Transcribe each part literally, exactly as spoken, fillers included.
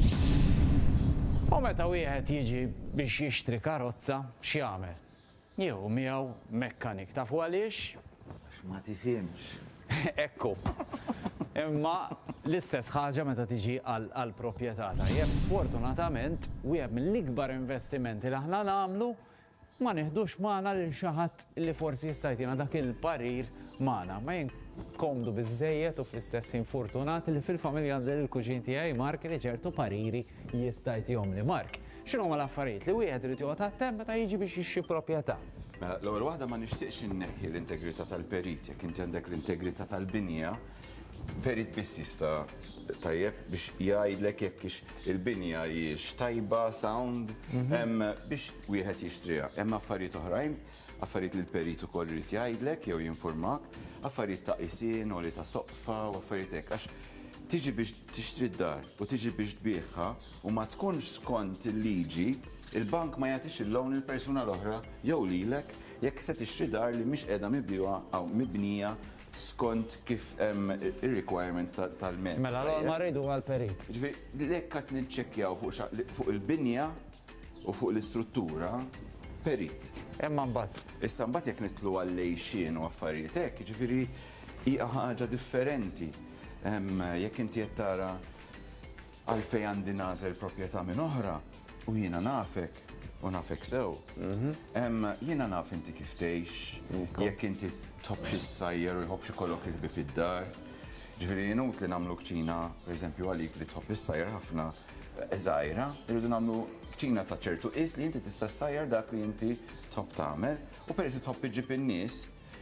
U meta wieħed jiġi biex jixtri karozza, x'jagħmel? Jieħu miegħu mekkanik. Tafu għaliex? Ma tifhimx. Ekku. Imma l-istess ħaġa meta tiġi għall-proprjetà. Jeb sfortunatament wieħed mill-ikbar investimenti li aħna nagħmlu ma nieħdux magħna lil xi ħadd li forsi jista' jtina dak il-parir magħna. Ma jinkomdu biżżejjed u fl-istess infortunati li fil-familja għandel il-kuġin tiegħi Mark li ċertu pariri jista' jtihom li Mark. X'inhu huma l-affarijiet li wieħed irid joqgħod attent meta jiġi biex jixtri proprjetà? Mela, l-ewwel waħda ma nixtieqx inneħħi l-integrità tal-perit, jekk inti għandek l-integrità tal-binja, perit biss jista' tajjeb biex jgħidlek jekk il-binja hijiex tajba, sound, hemm biex wieħed jixtriha. Hemm affarijiet oħrajn, affarijiet li l-perit ukoll irid jgħidlek jew jinformak, affarijiet ta' qisien u li ta' soqfa u affarijiet hekk għax tiġi biex tixtri d-dar u tiġi biex tbieħha u ma tkunx skont il-liġi, il-bank ma jagħtix il-loan il-persuna l-oħra jew lilek jekk se tixtri dar li mhix qiegħda mibniwa aw mibnija skont kif hemm ir-requirements tal-ment. Mela l ma rridu għall-perit. Ġifieri lekk qed niċċekkjaw fuq il-binja u fuq l-istruttura perit. Imma mbagħad. Issa mbagħad jekk nitlu għall-lejxien u affarijiet hekk, jiġifieri hija ħaġa differenti. Jekk inti qed tara għalfejn għandi nażel proprjetà minn oħra u jiena nafek u nafek sew. Jiena naf inti kif tgħix, jekk inti tħobb xi ssajjer u jħobb xi kollok il-bib id-dar. Ġifieri inut li nagħmlu kċina, pereżempju għalik li tħobb is-sajjer ħafna żgħira, irridu nagħmlu kċina ta' ċertu qis li inti tista' ssajjar dak li inti tħobb tagħmel u peress tħobb iġib in-nies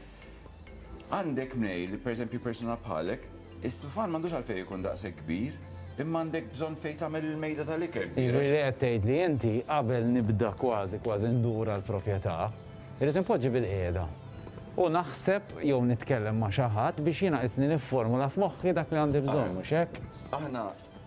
għandek mnej li pereżempju persuna bħalek, is-sufan m'għandux għalfejn ikun daqshekk kbir, imma għandek bżonn fejn tagħmel il-mejda tal-ikel. Jiġifieri qed tgħid li inti qabel nibda kważi kważi ndura l-proprjetà, irid inpoġġi bil-qiegħda. U naħseb jew nitkellem ma' xi ħadd biex jiena qisni nifformula f'moħħi dak li għandi bżonn, mhux hekk? Aħna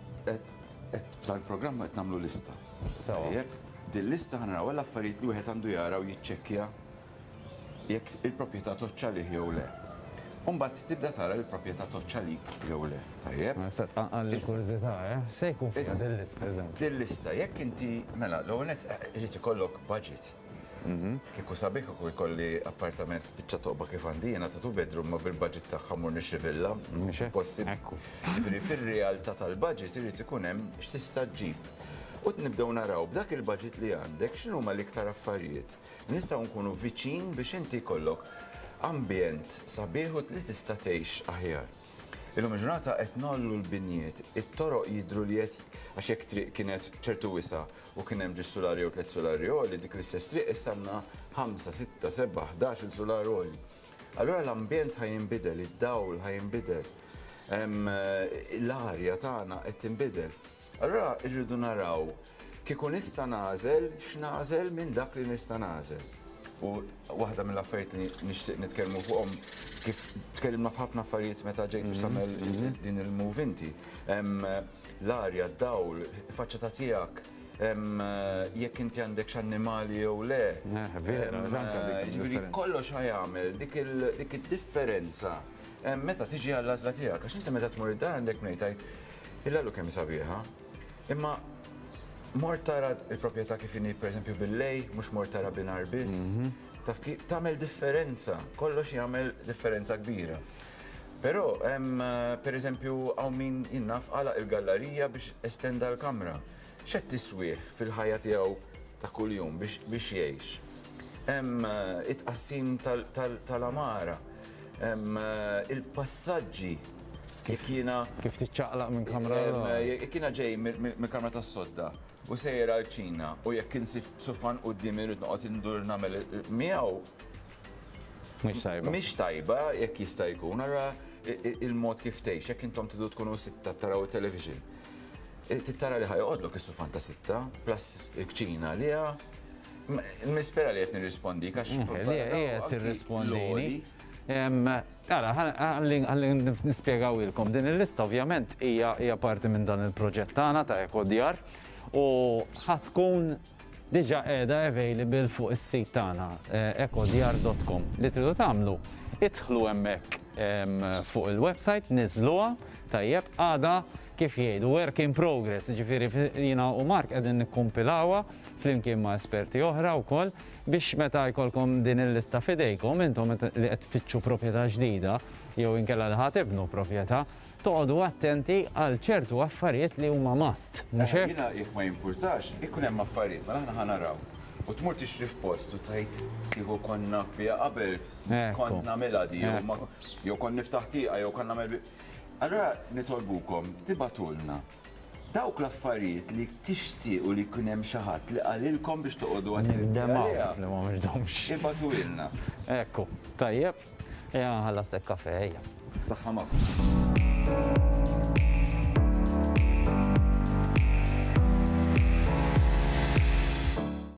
qed tal-programm qed nagħmlu lista. Tajjeb, din lista ħanaraw l-affarijiet li wieħed għandu jara u jiċċekkja jekk il-proprjetà toċċa lih jew le. Umbat tibda tara l-proprjetà toċċa lik jew le, tajjeb? Għalli kuriżità, eh? Se jkun fiha din-lista, eżempju. Din-lista, jekk inti, mela, l-ewwel nett irid ikollok budget. Kieku sabiħ ukoll ikolli appartament biċċa toqba kif għandi jiena ta' two bedroom ma bil-budget tagħha mmur nixtri villa. Possibbli. Jiġifieri fir-realtà tal-budget irid ikun hemm x'tista' ġġib. U nibdew naraw b'dak il-budget li għandek x'inhuma l-iktar affarijiet. Nistgħu nkunu viċin biex inti jkollok ambjent sabiħut li tista' tgħix aħjar. Illum il-ġurnata qed nollu l-binjiet, it-toroq jidhru li qed għax hekk triq kienet ċertu wisa u kien hemm ġis solari u tliet solari oli dik l-istess triq issa għandna ħamsa, sitta, seba', ħdax-il solar oli. Allura l-ambjent ħajinbidel, id-dawl ħajinbidel, l-arja tagħna qed tinbidel. Allura rridu naraw kieku nista' nagħżel x'nagħżel minn dak li nista' nagħżel. U waħda mill-affarijiet li nixtieq nitkellmu fuqhom kif tkellimna f'ħafna affarijiet meta ġejt biex tagħmel din il-move inti. L-arja, d-dawl, faċċata tiegħek, jekk inti għandek x'annimali jew le. Ġifieri kollox ħajamel dik id-differenza meta tiġi għall-għażla tiegħek għax inti meta tmur id-dar għandek ngħid illallu kemm sabiħa. Imma mort tara il-proprjetà kif inhi pereżempju bil-lej, mhux mort tara binar biss. Taf kif tagħmel differenza, kollox jagħmel differenza kbira. Però hemm pereżempju hawn min innaf għalaq il-gallerija biex estenda l-kamra. X'qed tiswih fil-ħajja tiegħu ta' kuljum biex jgħix. Hemm it-tqassim tal-amara, hemm il-passaġġi jekk jiena kif tiċċaqlaq minn kamra. Jekk jiena ġej mill-kamra tas-sodda u sejra l-ċina u jekk insif sufan quddiem irid noqgħod indur nagħmel miegħu mhix tajba. Mhix tajba jekk jista' jkun ara il-mod kif tgħix jekk intom tidu tkunu sitta taraw it-television. Tittara li ħajqgħodlok is-sufan ta' sitta plus il-kċina liha. Nispera li qed nirrispondi għax li qed tirrispondini. Għara, għalli nispiegaw ilkom, din il-lista ovvjament hija parti minn dan il-proġett tagħna ta' EKODJAR u ħatkun diġà qiegħda available fuq is-sit tagħna ekodjar dot com. Li tridu tagħmlu idħlu hemmhekk fuq il-website, niżluha tajjeb għada kif jgħidu, work in progress, ġifiri jina u Mark qegħdin nikkumpilawa flimkien ma' esperti oħra wkoll biex meta jkollkom din il-lista fidejkom intom li qed tfittxu proprjetà ġdida jew inkella li ħatibnu proprjetà, toqgħodu attenti għal ċertu affarijiet li huma must. Jiena jekk ma jimpurtax, ikun hemm affarijiet, mela aħna ħanaraw. U tmur tixtri f'post u tajt kieku konna f'bija qabel, kont nagħmilha di, jew kon niftaħ tieqa, jew kon nagħmel. Allura nitolbukom tibatulna dawk l-affarijiet li tixtiequ li jkun hemm xi ħadd li qalilkom biex toqgħodu attenti għaliha. Li ma mirdomx. Ibatulna. Ekku, tajjeb, ejja ħallastek kafe, ejja. Saħħa magħkom.